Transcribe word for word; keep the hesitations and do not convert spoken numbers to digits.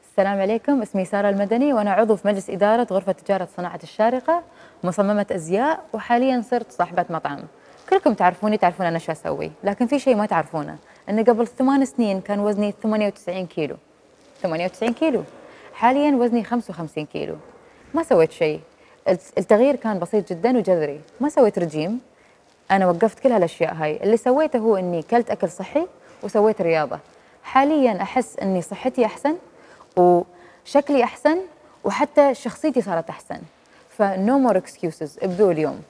السلام عليكم، اسمي سارة المدني وأنا عضو في مجلس إدارة غرفة تجارة صناعة الشارقة، مصممة أزياء، وحالياً صرت صاحبة مطعم. كلكم تعرفوني، تعرفون أنا شو أسوي، لكن في شيء ما تعرفونه، أن قبل ثمان سنين كان وزني ثمانية وتسعين كيلو. ثمانية وتسعين كيلو. حالياً وزني خمسة وخمسين كيلو. ما سويت شيء. التغيير كان بسيط جداً وجذري، ما سويت رجيم. أنا وقفت كل هالأشياء هاي، اللي سويته هو إني كلت أكل صحي وسويت رياضة. حالياً أحس إني صحتي أحسن وشكلي أحسن وحتى شخصيتي صارت أحسن. فنو مور اكسكيوزز، ابدوا اليوم.